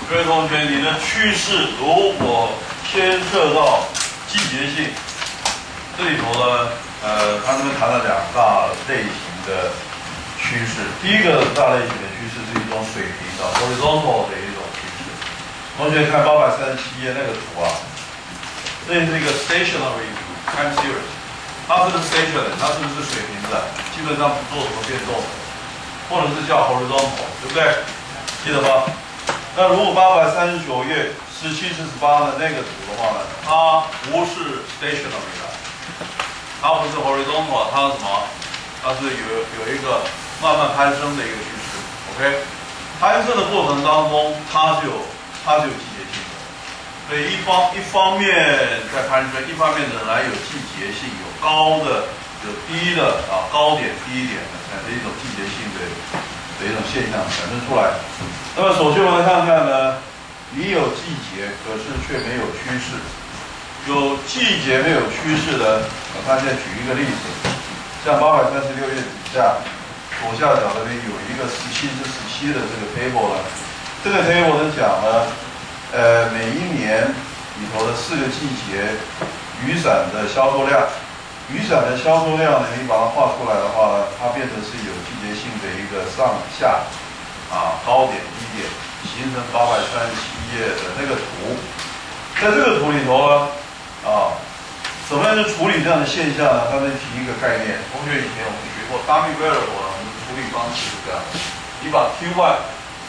各位同学，你的趋势如果牵涉到季节性，这里头呢，他们谈了2大类型的趋势。第一个大类型的趋势是一种水平的 horizontal 的一种趋势。同学看837页那个图啊，这是一个 stationary time series， 它是不是 stationary？ 它是不是水平的？基本上不做什么变动的，或者是叫 horizontal， 对不对？记得吗？那如果839页17、48的那个图的话呢，它不是 stationary 的，它不是 horizontal， 它是什么？它是有一个慢慢攀升的一个趋势。OK， 攀升的过程当中，它是有季节性的，所以一方面在攀升，一方面仍然有季节性，有高的，有低的啊，高点低点的产生一种季节性的一种现象产生出来。那么首先我们来看看呢，你有季节，可是却没有趋势。有季节没有趋势的，我看现在举一个例子，像836页底下左下角这边有一个17至17的这个 table 呢，这个 table 是讲呢，每一年里头的4个季节雨伞的销售量。雨伞的销售量呢，你把它画出来的话呢，它变成是有季节性的一个上下啊高点低点，形成837页的那个图。在这个图里头呢，怎么样去处理这样的现象呢？他们提一个概念，同学以前我们学过 dummy variable 呢，我们的处理方式是这样：你把 Q1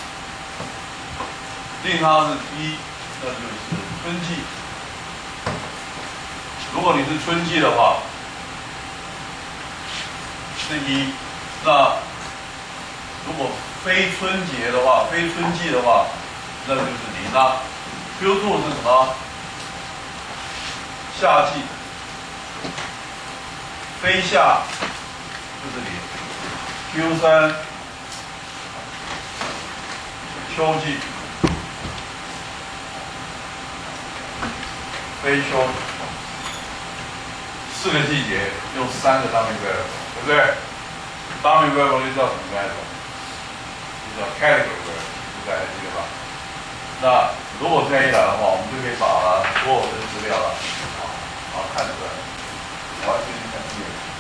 定它是1，那就是春季。如果你是春季的话，是1，那如果非春节的话，非春季的话，那就是0啦。Q2 是什么？夏季，非夏就是0。Q3 秋季，非秋。4个季节用3个 dummy variable， 对不对 ？dummy variable 就叫什么来着？就叫 category variable， 对不对？记得吧？那如果这样一来的话，我们就可以把所有的资料了，看出来。我要继续看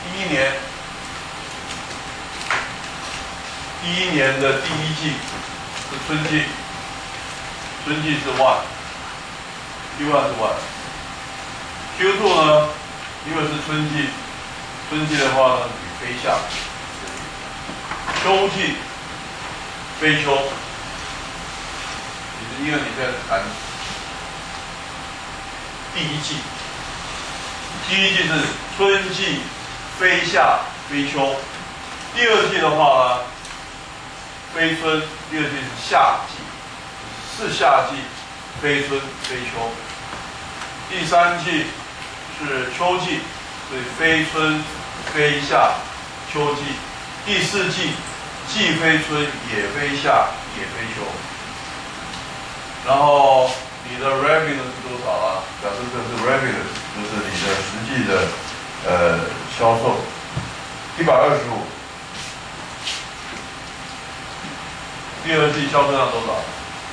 第一年的第1季是春季，春季是 1，Q1 是 1。Q2 呢？因为是春季，春季的话呢与非夏，秋季非秋，因为你在谈第1季，第1季是春季非夏非秋，第2季的话呢非春，第2季是夏季，是夏季非春非秋，第3季是秋季，所以非春非夏秋季。第4季既非春也非夏也非秋。然后你的 revenue 是多少啊？表示这是 revenue， 就是你的实际的销售125。第2季销售量多少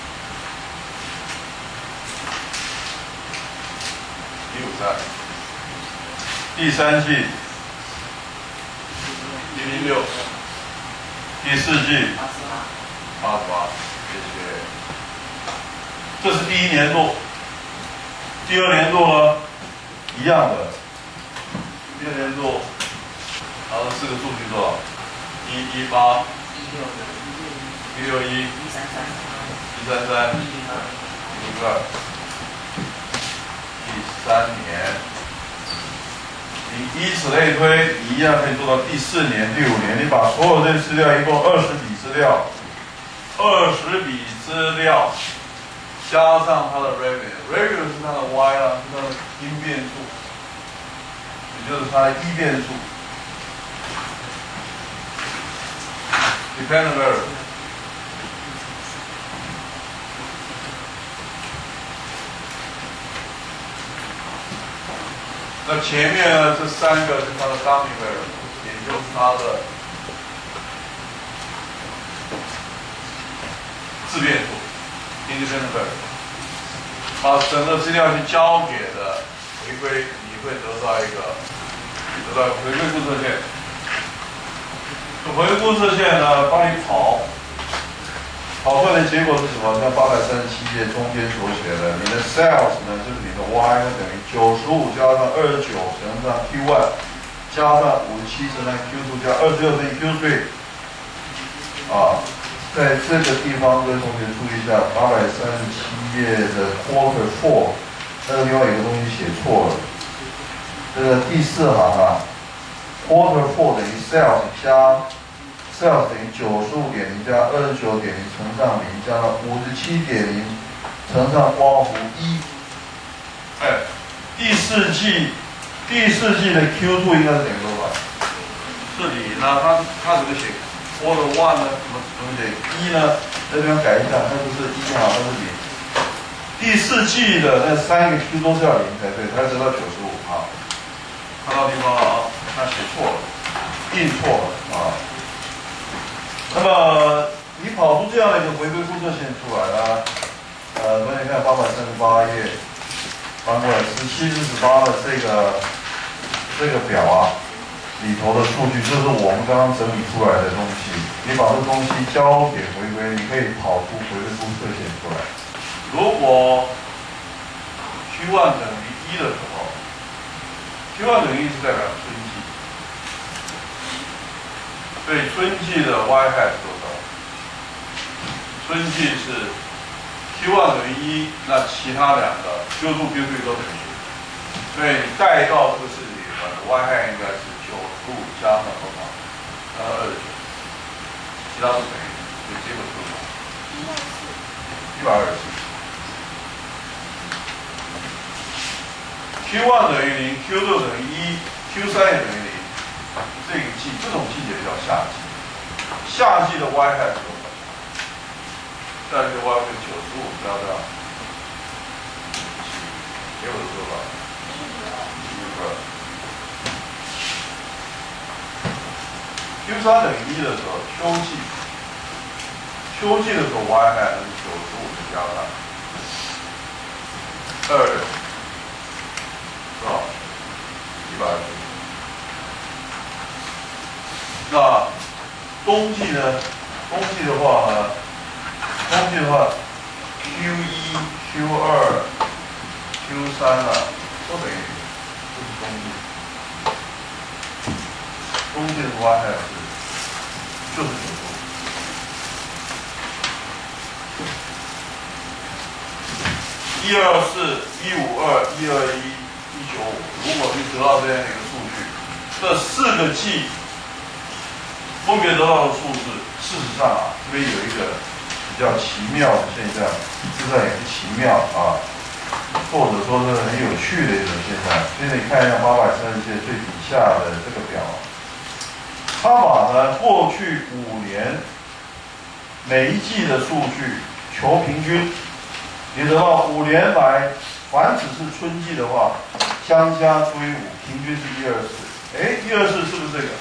？153。第3季106，第4季88，谢谢。这是第1年度，第2年度呢，一样的。第2年度，然后4个数据多少？118、161、133、102。第3年。你以此类推，你一样可以做到第4年、第5年。你把所有这资料，一共20笔资料，20笔资料加上它的 revenue 是它的 y 啊，是它的因变数，也就是它的一变数 ，dependent variable。那前面呢，这3个是它的 dummy variable， 也就是它的自变数。你 independent variable， 把整个资料去交给了回归，你会得到回归故测线。回归故测线呢，帮你跑出来的结果是什么？像837页中间所写的，你的 sales 呢就是你的 y 呢等于95加上29乘上 Q1 加上57乘上 Q2 加26乘以 Q3。在这个地方，各位同学注意一下，837页的 quarter 4那个地方有个东西写错了。这个第4行quarter 4等于 sales 加。sales 等于95.0加29.0乘上0加上57.0乘上括弧1。第四季的 Q2 应该是等于多少？这里呢，它怎么写 ？Quarter 1呢？怎么写1呢？这地方改一下，它不是1它是0。第四季的那3个 Q 都是要0才对，才得到95看到地方了它写错了，印错了那么你跑出这样的一个回归故测线出来了，同学看838页，翻过来17、48的这个表里头的数据，就是我们刚刚整理出来的东西。你把这东西交给回归，你可以跑出回归故测线出来。如果 Q1 等于1的时候 ，Q1 等于1是代表春季。所以春季的 y hat 多少？春季是 Q1 等于1，那其他两个 Q2、Q3 都等于0。所以带到这个式子里面 ，y hat 应该是95加上多少？加上29，其他都等于0，所以结果是多少？124。Q1 等于0 ，Q6 等于1 ，Q3 也等于0。这种季节叫夏季。夏季的 y hat 是多少？夏季的 y hat 95加上结果是多少？Q3 等于1的时候，秋季的时候 y hat 是95加上26，多少？120。那冬季呢？冬季的话，Q1、Q2、Q3都等于0，这是冬季。冬季的 y hat 就是95。124、152、121、195，如果你得到这样一个数据，这4个季分别得到的数字，事实上这边有一个比较奇妙的现象，事实上也是奇妙或者说是很有趣的一种现象。现在你看一下830页最底下的这个表，它把过去5年每一季的数据求平均，你得到5年来，凡只是春季的话，相加除以5，平均是124。124是不是这个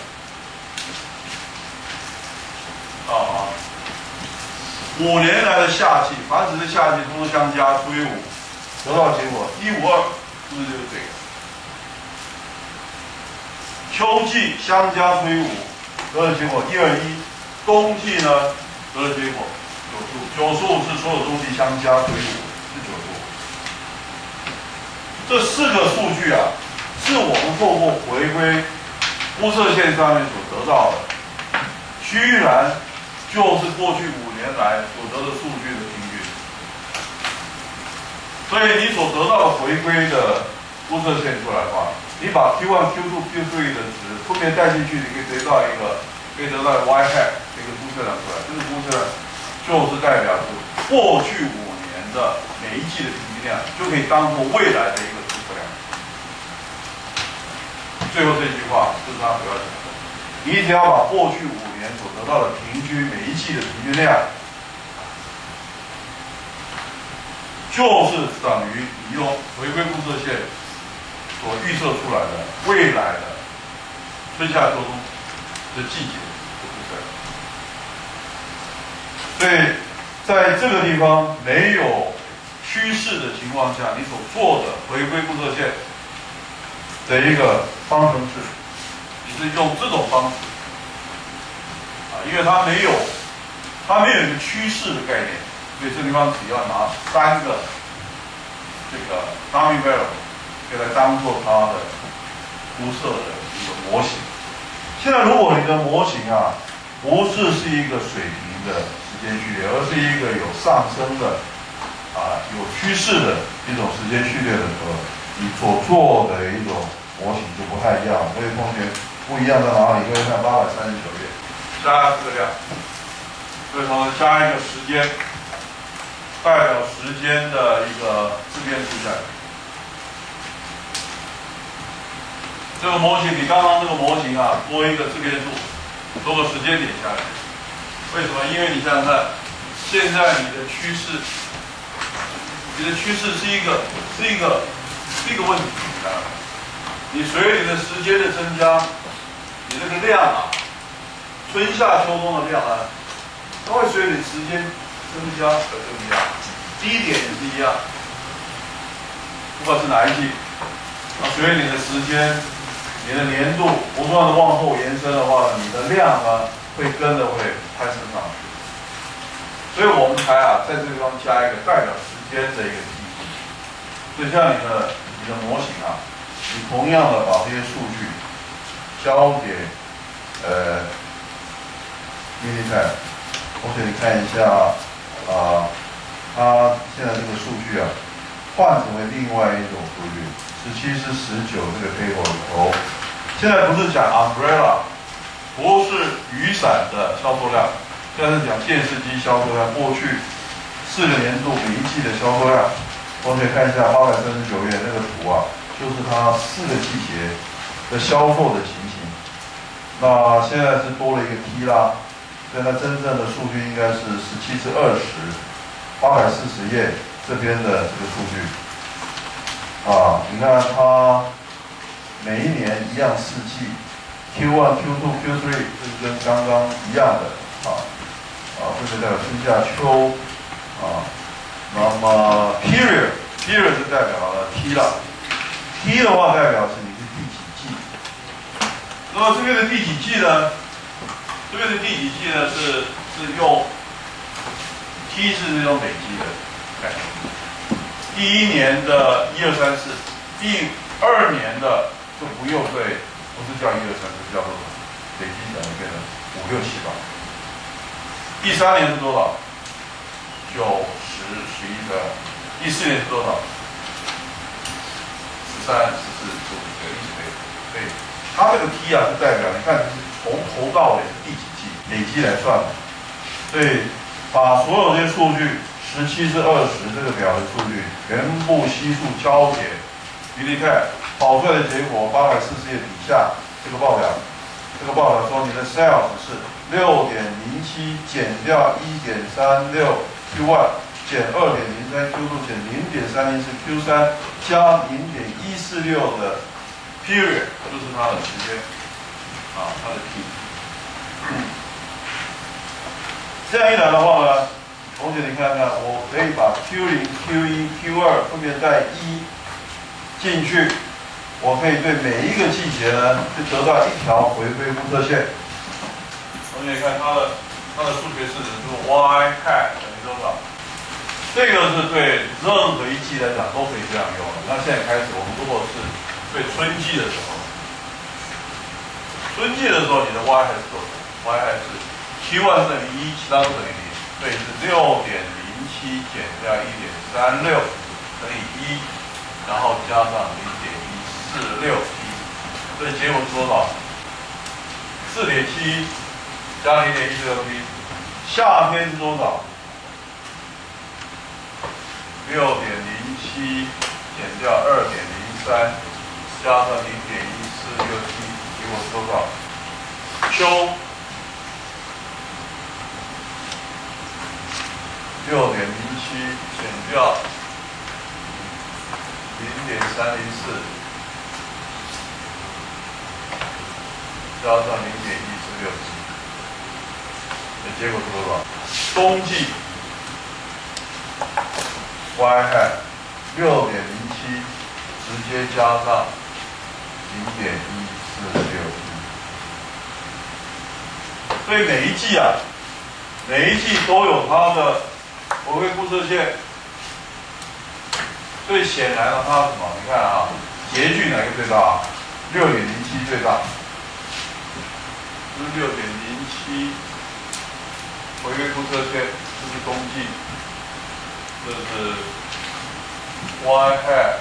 ？5年来的夏季，凡只是夏季，通通相加除以5，得到结果152，是不是就是这个？秋季相加除以5，得的结果121。冬季呢，得的结果95是所有东西相加除以5是95。这4个数据是我们透过回归故测线上面所得到的，居然就是过去5年来所得的数据的平均。所以你所得到的回归的故测线出来的话，你把 Q1、Q2、Q3 的值分别带进去，你可以得到y hat 一个估测量出来。这个估测量就是代表着过去5年的每一季的平均量，就可以当做未来的一个估测量。最后这句话就是他主要讲的，你只要把过去5年所得到的平均每一季的平均量，就是等于你用回归故测线所预测出来的未来的春夏秋冬的季节的估测。所以在这个地方没有趋势的情况下，你所做的回归布特线的一个方程式，你是用这种方式因为它没有一个趋势的概念，所以这地方只要拿3个这个 dummy variable 就来当做它的铺设的一个模型。现在如果你的模型不是一个水平的时间序列，而是一个有上升的有趋势的一种时间序列的时候，你所做的一种模型就不太一样。所以同学不一样在哪里？各位看839页，加这个量，所以同时加一个时间，代表时间的一个自变数下来。这个模型比刚刚这个模型多一个自变数，多个时间点下来。为什么？因为你想想看，现在你的趋势是一个问题你随着你的时间的增加，你这个量春夏秋冬的量它会随着你时间增加而增加，低点也是一样，不管是哪一季，随着你的时间。你的年度不断的往后延伸的话，你的量会跟着会攀升上去，所以我们才在这个地方加一个代表时间的一个题型。所以像你的模型你同样的把这些数据交给Minitab，同学你看一下它现在这个数据换成为另外一种数据。17是19这个 table 里头，现在不是讲 umbrella， 不是雨伞的销售量，现在是讲电视机销售量。过去4个年度每一季的销售量，同学看一下839页那个图就是它4个季节的销售的情形。那现在是多了一个 T 啦，所以它真正的数据应该是17至20 ，840页这边的这个数据。你看它每一年一样4季 ，Q1、Q2、Q3 这是跟刚刚一样的这个代表春夏秋那么 period 是代表了 T 了 ，T 的话代表是你是第几季。那么这边的第几季呢？这边的第几季呢是用 T 是用累积的概念。第1年的1、2、3、4，第2年的就不用不是叫1、2、3、4，叫做累积等于变成5、6、7、8。第3年是多少？9、10、11、12。第4年是多少？13、14、15、一直所以它这个 T 是代表，你看是从头到尾是第几季累积来算的，所以把所有这些数据。17至20这个表的数据全部悉数交给 Minitab， 跑出来的结果840页底下这个报表说你的 sales 是6.07减掉1.36 Q1 减2.03 Q2 减0.304 Q3 加0.146的 period， 就是它的时间它的 T。这样一来的话呢？同学，你看看，我可以把 Q0、Q1、Q2 分别带1进去，我可以对每一个季节呢，就得到一条回归布特线。同学看它的数学式子是 y hat 等于多少？这个是对任何一季来讲都可以这样用的。那现在开始，我们如果是对春季的时候，你的 y hat 是多少 ？y hat 是 Q1 等于1，其他都等于0。所以是6.07减掉1.36乘以1，然后加上0.146T，所以结果是多少？4.7加0.146T，夏天是多少？6.07减掉2.03加上0.146T，结果是多少？秋。6.07减掉0.304，加上0.146，结果是多少？冬季 y hat 6.07直接加上0.1461，所以每一季都有它的回归布设线。所以显然了，它什么？你看啊，截距哪个最大？6.07最大，这是6.07回归布设线，这是冬季，这是 y hat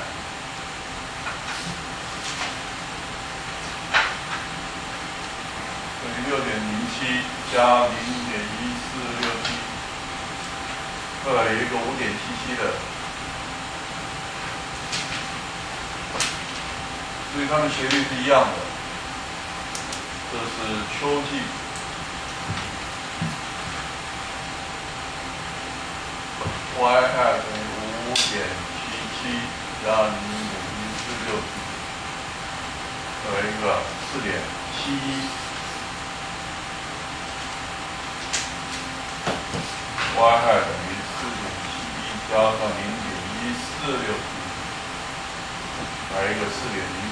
等于6.07加0.1461，后来有一个5.77的。 所以它们斜率是一样的。这是秋季，y hat 等于5.77加0.146，有一个4.71。y hat 等于4.71加上0.146，来一个4.04。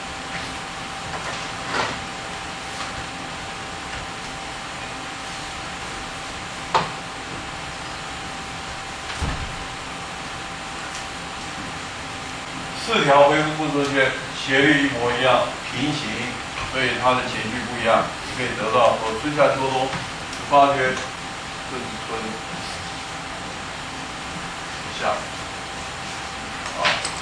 4条回归布设线斜率一模一样，平行，所以它的截距不一样，你可以得到说春夏秋冬，发觉这是春夏啊，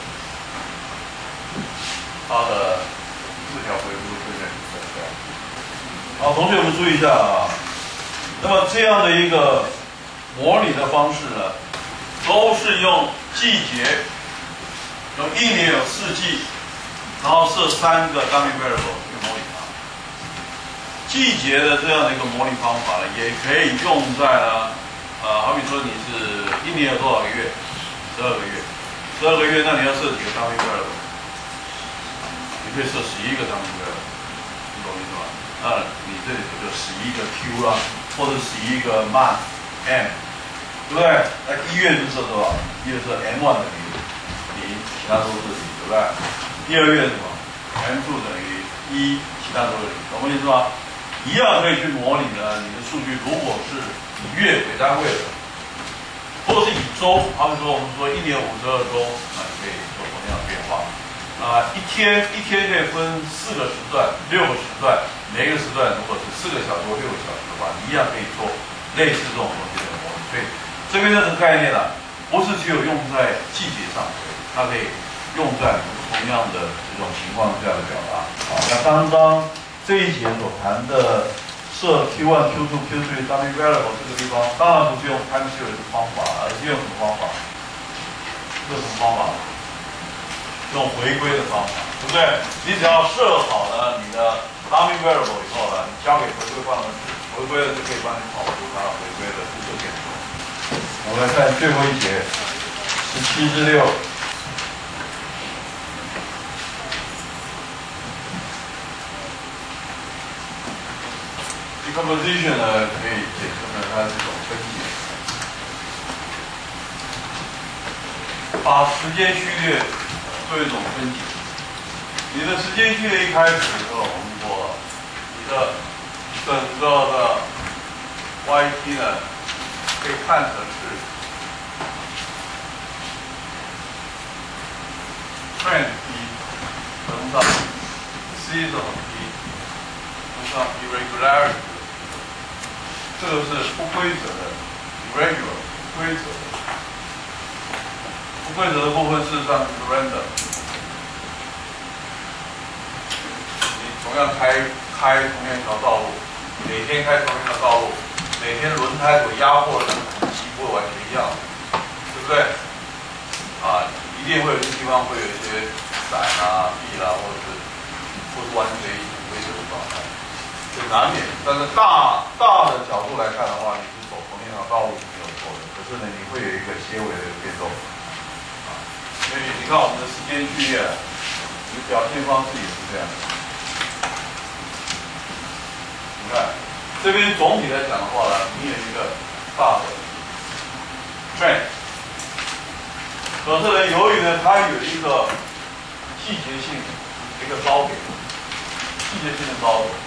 它的4条回归布设线是这样。好，同学们注意一下啊，那么这样的一个模拟的方式呢，都是用季节。 用1年有4季，然后设3个 dummy variable 去模拟它。季节的这样的一个模拟方法呢，也可以用在呢，好比说你是1年有多少个月？12个月，12个月，那你要设几个 dummy variable？ 你可以设11个 dummy variable， 你懂意思吗？那你这里头就11个 Q 啦，或者11个 month M， 对不对？那1月就设多少？1月设 M1 等于。 其他都是0，对不对？第2月是什么 ？M2 等于1，其他都是0，懂我意思吗？一样可以去模拟呢。你的数据如果是以月为单位的，或者是以周，好比说我们说1年52周，那你可以做同样的变化。一天可以分4个时段、6个时段，每一个时段如果是4个小时或6个小时的话，你一样可以做类似这种东西的模拟。所以这边这个概念呢，不是只有用在季节上。 它可以用在同样的这种情况下的表达。好，那刚刚这一节所谈的设 Q1、Q2、Q3 dummy variable 这个地方，当然不是用 time series 的方法，而是用什么方法？用什么方法？用回归的方法，对不对？你只要设好了你的 dummy variable 以后呢，你交给回归方程式，回归了就可以帮你跑出它回归的布设线。我们来看最后一节，17至6。 decomposition 呢，可以简称呢，它是一种分解，把时间序列做一种分解。你的时间序列一开始的时候，我们说，你的整个的 YT 呢，可以看成是 trend T 乘上 seasonal T 乘上 irregularity。 这个是不规则的 irregular 不规则的，不规则的部分事实上是 random。你同样开同样一条道路，每天开同一条道路，每天轮胎所压迫的体积不会完全一样，对不对？一定会有些地方会有一些散啊、闭啦，或是完全不规则的状态。 这难免，但是大的角度来看的话，你是走同一条道路是没有错的。可是呢，你会有一个些微的变动，所以你看我们的时间序列，你表现方式也是这样的。你看这边总体来讲的话呢，你有一个大的 trend， 可是呢，由于呢它有一个季节性一个高点，季节性的高点，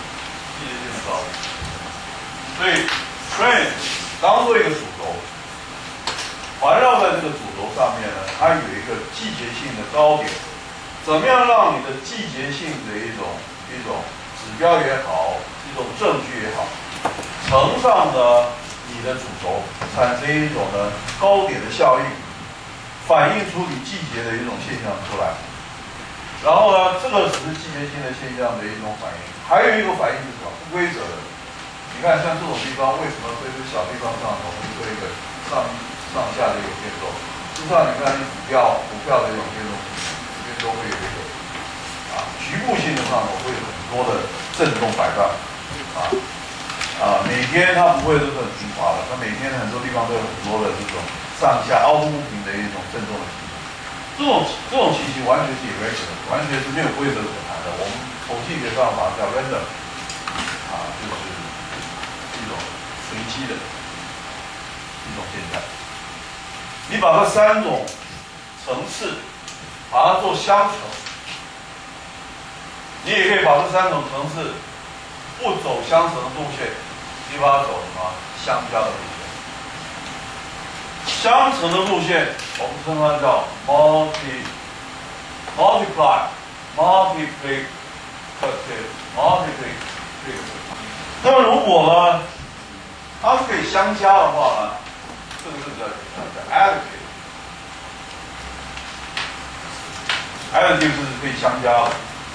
所以 trend 当做一个主轴，环绕在这个主轴上面呢，它有一个季节性的高点。怎么样让你的季节性的一种指标也好，一种证据也好，乘上呢你的主轴，产生一种呢高点的效应，反映出你季节的一种现象出来。然后呢，这个只是季节性的现象的一种反应，还有一个反应是什么？不规则的。你看，像这种地方，为什么这个小地方上头会做一个上下的一个变动？事实上，你看你股票的一种变动，这边都会有一个局部性的上头会有很多的震动摆荡每天它不会都是很平滑的，它每天很多地方都有很多的这种上下凹凸不平的一种震动的情形。这种情形完全是 irregular， 完全是没有规则可谈的。我们统计学上把它叫 random， 就是一种随机的一种现象。你把这三种层次把它做相乘，你也可以把这三种层次不走相乘的路线，你把它走什么相加的路线。相乘的路线，我们称它叫 multiplicative。那么如果呢，它是可以相加的话呢，这个是比较简单的 additive。additive 是可以相加的，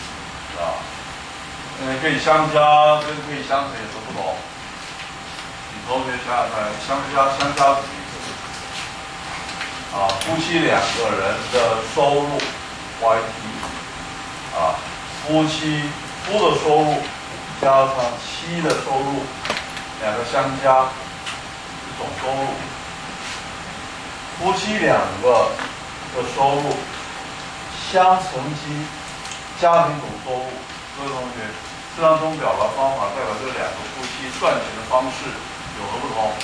可以相加跟可以相乘有什么不同？你同学想想看，相加是什么意思？夫妻两个人的收入 YT， 夫的收入加上妻的收入，两个相加是总收入。夫妻两个的收入相乘积家庭总收入。各位同学，这张钟表的方法代表这两个夫妻赚钱的方式有何不同？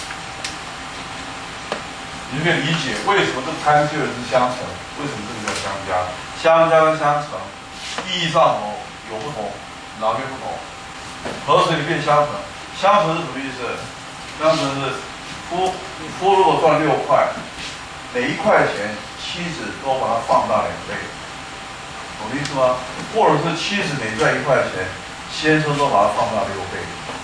你就可以理解为什么这个参数是相乘，为什么这个叫相加？相加跟相乘意义上头有不同，哪边不同？合成变相乘，相乘是什么意思？相乘是夫如果赚6块，每1块钱妻子都把它放大2倍，懂意思吗？或者是妻子每赚1块钱，先生都把它放大6倍。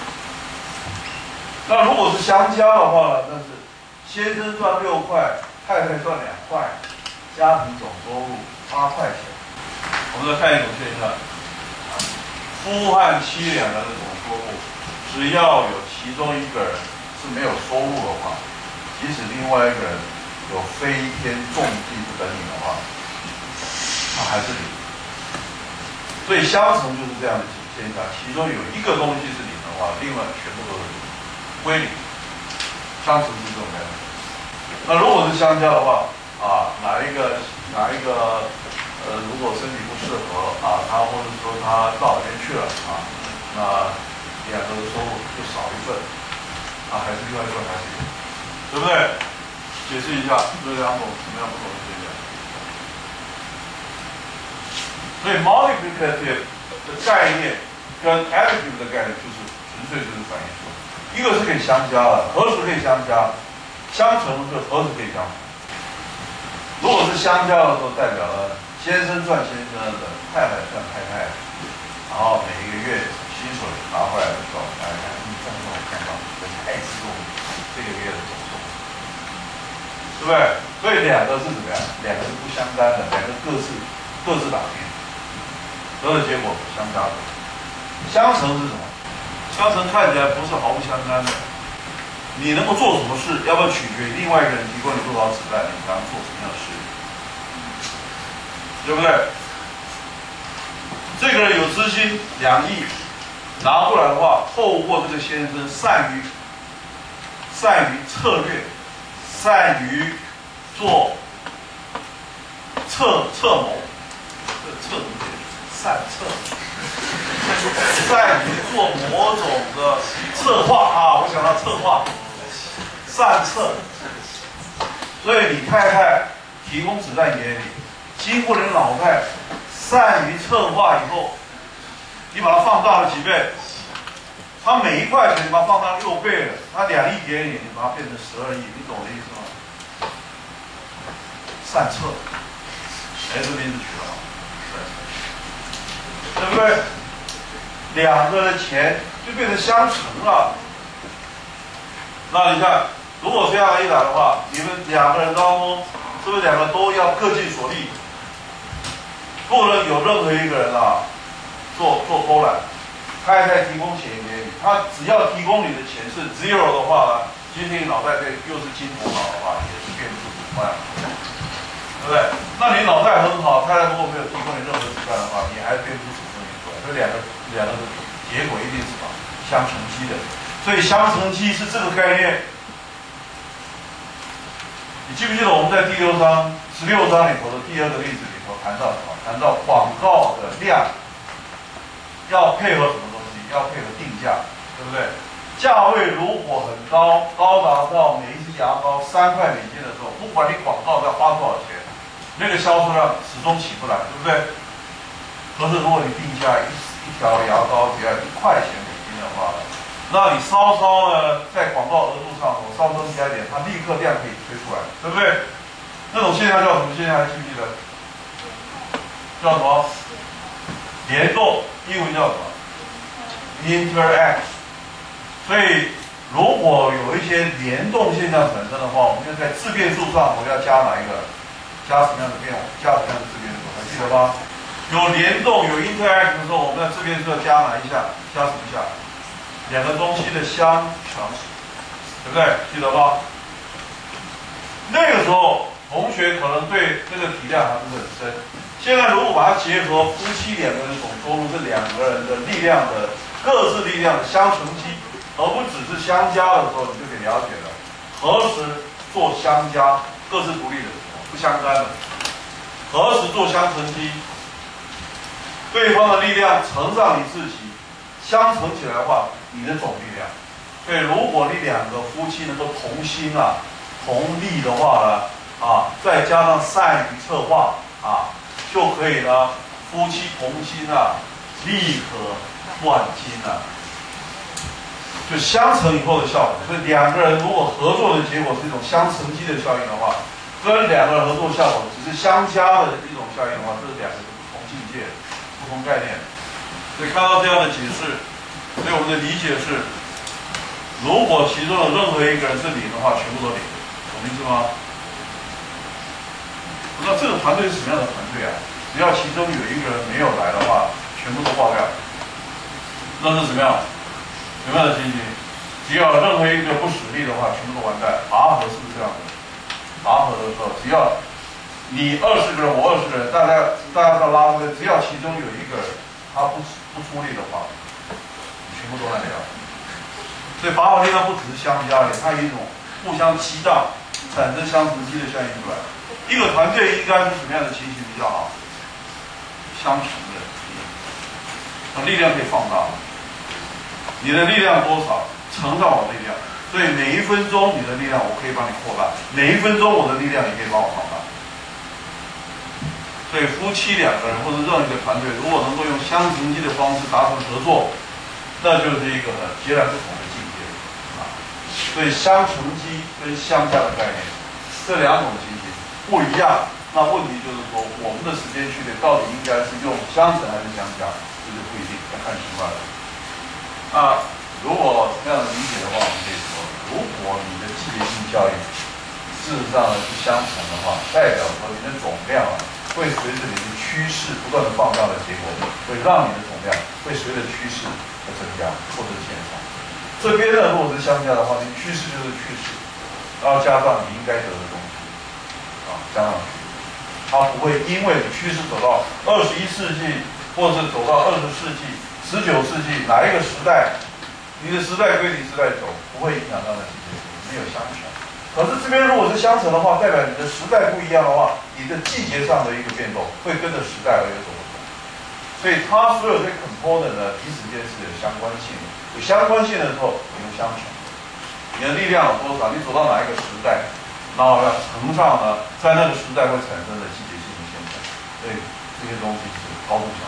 那如果是相加的话呢？那是先生赚6块，太太赚2块，家庭总收入8块钱。我们再看一种现象，夫和妻两个人的总收入，只要有其中一个人是没有收入的话，即使另外一个人有飞天重地不等你的话，它还是零。所以相乘就是这样的现象，其中有一个东西是零的话，另外全部都是零，归零。相乘是这种样子。那如果是相加的话，哪一个如果身体不适合他或者说他到哪边去了那两个的收入就少一份还是另外一份还是有，对不对？解释一下这两种什么样不同的现象。所以 multiplicative 的概念跟 additive 的概念就是纯粹就是反映出，一个是可以相加的，何时可以相加？相乘是何时可以相乘？如果是相加的时候，代表了先生赚先生的，太太赚太太的，然后每一个月薪水拿回来的时候，大家看你赚多少看到，我才知道这个月的总数，对不对？所以两个是怎么样？两个是不相干的，两个各自打拼，得的结果相加的。相乘是什么？相乘看起来不是毫不相干的。你能够做什么事，要不要取决于另外一个人提供你多少子弹，你才能做什么样的事，对不对？这个人有资金2亿，拿过来的话，透过这个先生善于策略，善于做策谋，策怎么解？善策。善于做某种的策划我想到策划，善策。所以你太太提供子弹给你，经过你的脑袋善于策划以后，你把它放大了几倍？它每1块钱你把它放大6倍了，它2亿给你，你把它变成12亿，你懂我的意思吗？善策，哎，这个名字取了啊，对不对？两个的钱就变成相乘了。那你看，如果这样一来的话，你们2个人当中，是不是2个都要各尽所力？不能有任何一个人啊做偷懒，他也在提供钱给你，他只要提供你的钱是 zero 的话呢，今天脑袋又是金头脑的话，也是变数5万，对不对？那你脑袋很好，他如果没有提供你任何子弹的话，你还变不出什么东西出来。这两个的结果一定是什么？相乘积的。所以相乘积是这个概念。你记不记得我们在第16章里头的第2个例子里头谈到什么？谈到广告的量要配合什么东西？要配合定价，对不对？价位如果很高，高达到每一支牙膏3块美金的时候，不管你广告要花多少钱，那个销售量始终起不来，对不对？可是如果你定价一条牙膏只要1块钱美金的话，那你稍稍呢在广告额度上我稍增加一点，它立刻量可以推出来，对不对？那种现象叫什么现象？还记不记得？叫什么？联动，英文叫什么 ？Interact。所以如果有一些联动现象产生的话，我们就在自变数上我要加哪一个？加什么样的变？加什么样的自变数？还记得吗？有联动有 interact 的时候，我们的自变数要加哪一下？加什么下？2个东西的相乘，对不对？记得吗？那个时候，同学可能对这个体量还不是很深。现在如果把它结合夫妻2个人总收入这2个人的力量的各自力量的相乘积，而不只是相加的时候，你就可以了解了。何时做相加，各自独立的时候，不相干的；何时做相乘积，对方的力量乘上你自己，相乘起来的话，你的总力量。所以如果你2个夫妻能够同心啊、同力的话呢，再加上善于策划就可以呢，夫妻同心力可万金就相乘以后的效果。所以2个人如果合作的结果是一种相乘积的效应的话，跟2个人合作效果只是相加的一种效应的话，这是2个不同境界、不同概念。所以看到这样的解释，所以我们的理解是，如果其中的任何一个人是0的话，全部都0，懂意思吗？那这个团队是什么样的团队啊？只要其中有一个人没有来的话，全部都爆掉。那是什么样？什么样的情形？只要任何一个不使力的话，全部都完蛋。拔河是不是这样的？拔河的时候，只要你20个人，我20个人，大家在拉这个，只要其中有一个人他不出力的话，全部都烂掉。所以拔河力量不只是相加的，它有一种互相激荡，产生相乘积的效应出来。一个团队应该是什么样的情形比较好？相乘的，力量可以放大。你的力量多少，乘上我的力量，所以每1分钟你的力量我可以帮你扩大，每1分钟我的力量也可以帮我放大。所以夫妻2个人或者任何一个团队，如果能够用相乘积的方式达成合作，那就是一个截然不同的境界所以相乘积跟相加的概念，这2种情形不一样。那问题就是说，我们的时间序列到底应该是用相乘还是相加，这就不一定，要看情况了。那如果这样理解的话，我们可以说，如果你的季节性效应事实上是相乘的话，代表说你的总量会随着你的趋势不断的放大的结果，会让你的总量会随着趋势的增加或者是减少。这边呢，如果是相加的话，你趋势就是趋势，然后加上你应该得的东西加上去。它不会因为趋势走到21世纪，或者是走到20世纪、19世纪哪一个时代，你的时代归你时代走，不会影响到的季节，没有相乘。可是这边如果是相乘的话，代表你的时代不一样的话，你的季节上的一个变动会跟着时代而有所不同。所以它所有这 component 呢，彼此间是有相关性的。有相关性的时候，你用相乘。你的力量有多少？你走到哪一个时代？ 然后要乘上呢，在那个时代会产生的季节性的现象，所以这些东西是高度